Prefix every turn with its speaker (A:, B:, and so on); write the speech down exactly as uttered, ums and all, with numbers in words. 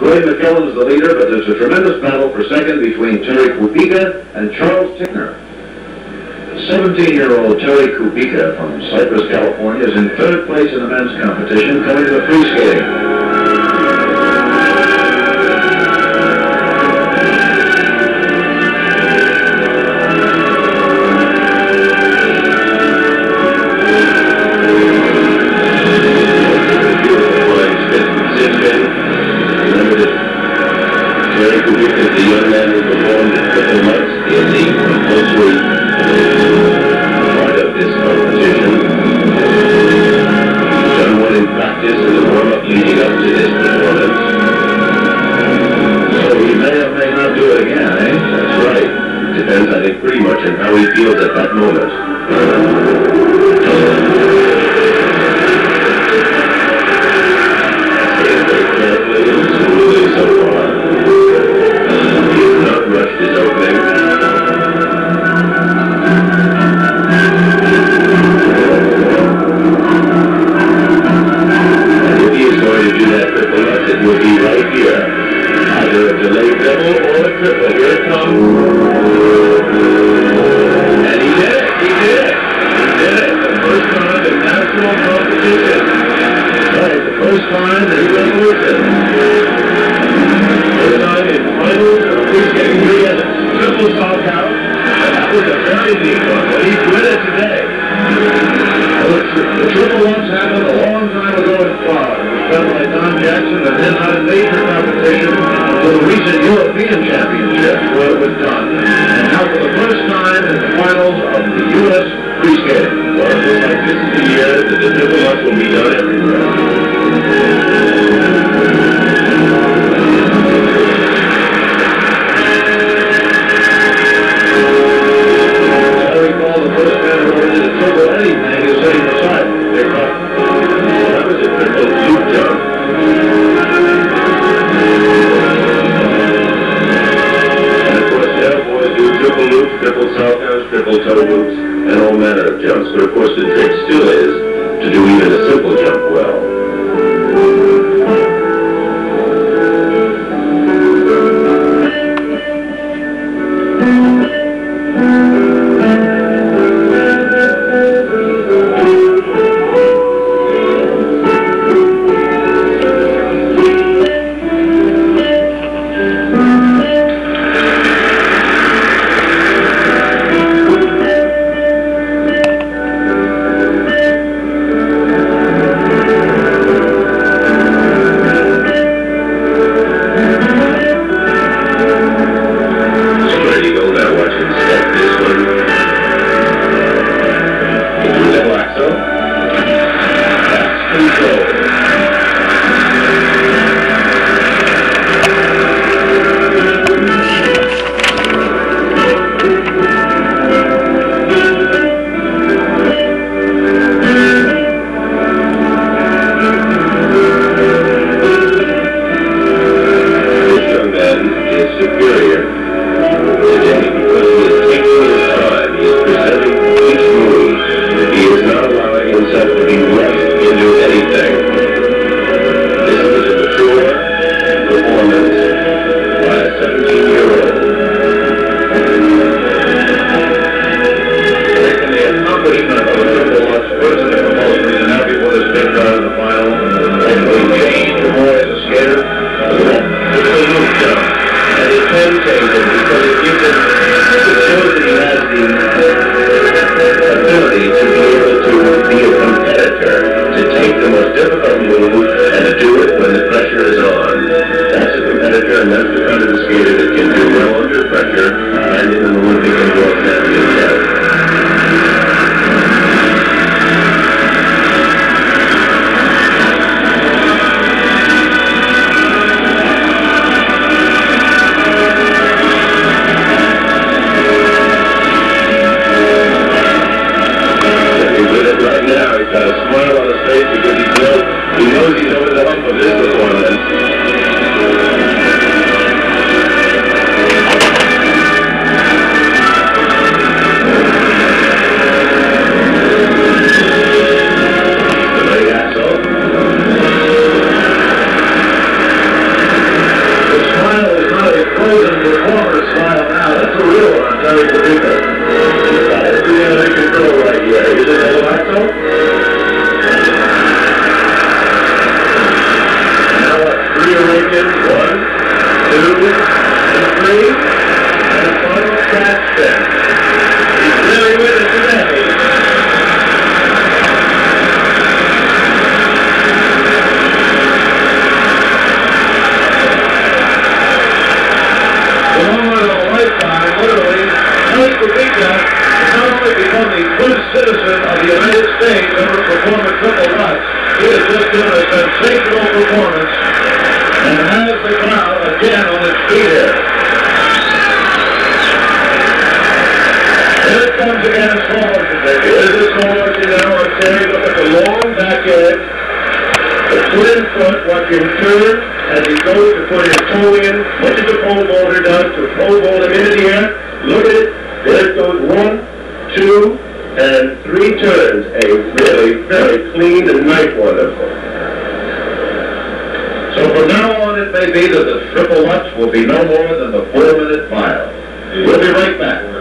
A: McKellen's the leader, but there's a tremendous battle for second between Terry Kubicka and Charles Tickner. seventeen-year-old Terry Kubicka from Cypress, California is in third place in the men's competition, coming to the free skating. performer's smile now. That's a real one, I'm telling you, Kubicka. He's got everything under control right here. Is it a lasso? Now what? Three awakened. One, two, and three. And a final cat spin. He's really with it today. Literally, Ice Kubicka has not only become the good citizen of the United States ever performed a triple Lutz, he has just given a sensational performance and has the crowd again on its feet here. Here it comes again in slow motion, baby. Here's the slow motion now. Let's say, look at the long back edge. The twin foot, watch him turn as he goes to put his toe in, much as a pole vaulter does, to pole vault him into the air. Look at it. There it goes. One, two, and three turns. A really, very clean and nice one. So from now on, it may be that the triple Lutz will be no more than the four-minute mile. We'll be right back.